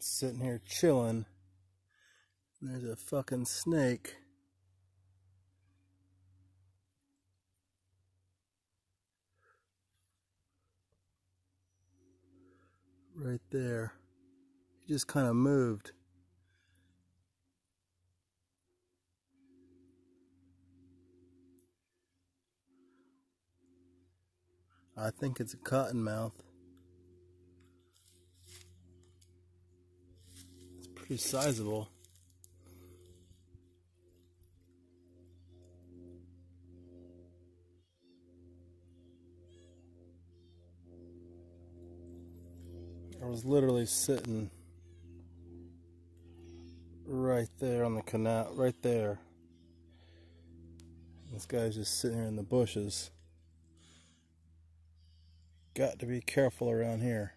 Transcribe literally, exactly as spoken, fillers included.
sitting here chilling. There's a fucking snake. Right there. He just kind of moved. I think it's a cottonmouth. It's pretty sizable. I was literally sitting right there on the canal, right there. This guy's just sitting here in the bushes. Got to be careful around here.